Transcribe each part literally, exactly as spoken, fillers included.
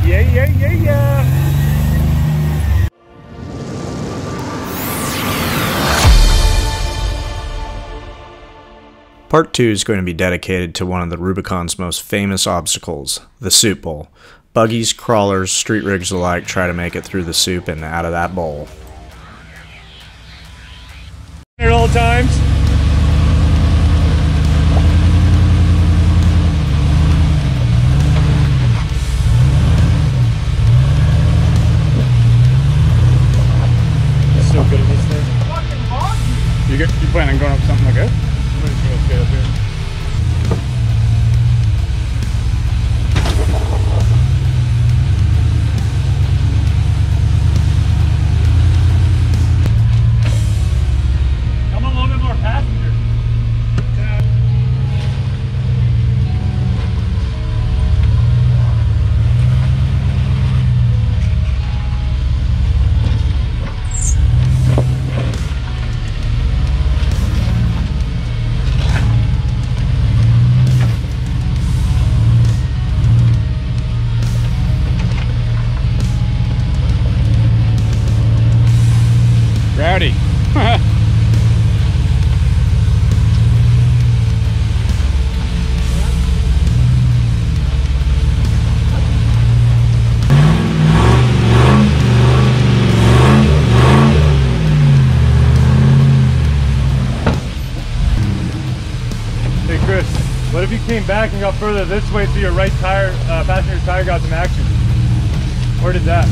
Yeah, yeah, yeah, yeah. Part two is going to be dedicated to one of the Rubicon's most famous obstacles, the soup bowl. Buggies, crawlers, street rigs alike try to make it through the soup and out of that bowl. At all times. You're so good at this thing. Fucking buggy. You, you plan on going up something like this? I'm just gonna stay up here. Come a little bit more passenger. Yeah. Rowdy. Hey Chris, what if you came back and got further this way so your right tire, uh, passenger tire got some action? Where did that?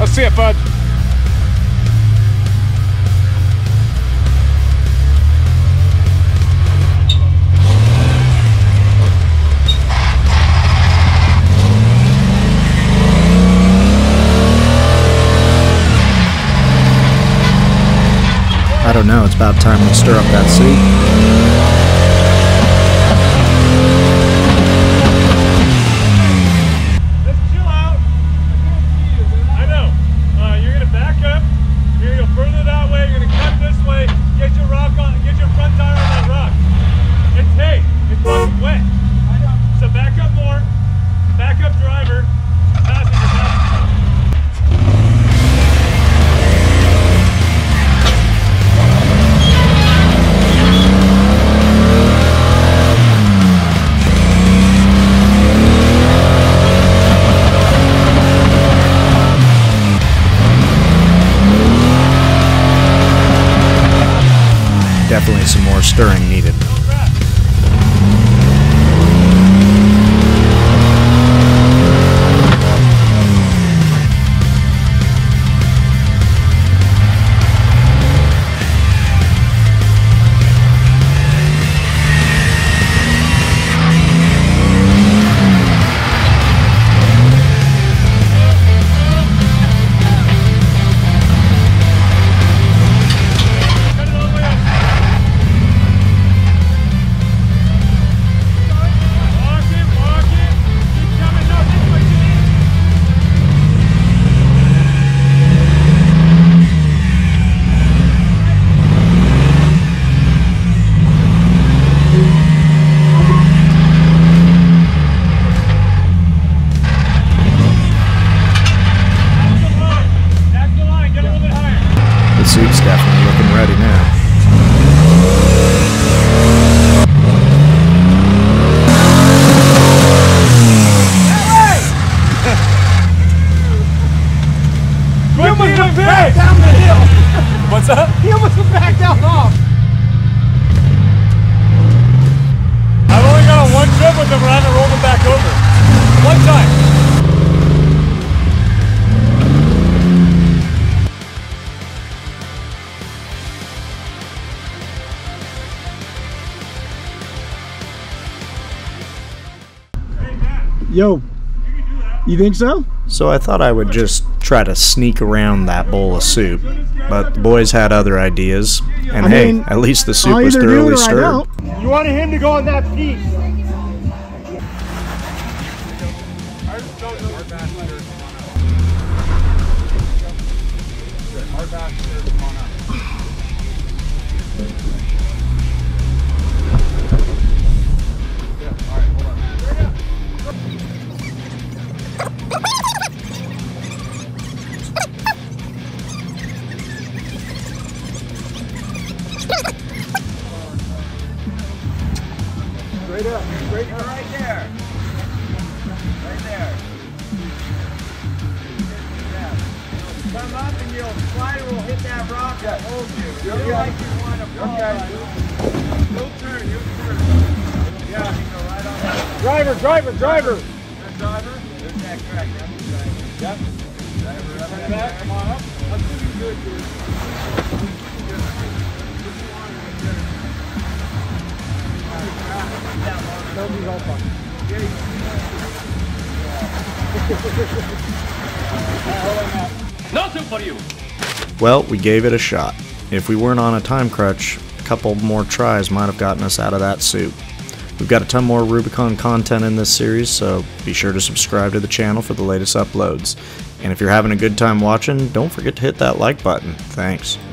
I'll see it, bud. I don't know, it's about time we stir up that soup. Let's chill out. I know. Uh, you're gonna back up. You're gonna go further that way. You're gonna cut this way. Get your rock on. Get your front tire on that rock. It's hay. It's fucking wet. I know. So back up more. Back up, driver. Passenger. Passenger. Definitely some more stirring needed. The soup's definitely looking ready now. He almost went back down the hill. What's up? He almost went back down off. I've only got on one trip with him where I haven't rolled him back over. One time. Yo, you think so? So I thought I would just try to sneak around that bowl of soup, but the boys had other ideas, and I hey, mean, at least the soup I'll was either do thoroughly it or I stirred. don't. You wanted him to go on that piece. Straight up, straight up. Right there. Right there. Come up and your slider will hit that rock and hold you. You're Okay. like you want to fall. Okay. You'll turn, you'll turn. Yeah, you go right on that. Driver, driver, driver. That driver? There's that crack. That's the driver. Yep. Driver up Turn there. back, come on up. Let's do you good, dude. Nobody's all fucking. Nothing for you. Well, we gave it a shot. If we weren't on a time crunch, a couple more tries might have gotten us out of that soup. We've got a ton more Rubicon content in this series, so be sure to subscribe to the channel for the latest uploads. And if you're having a good time watching, don't forget to hit that like button. Thanks.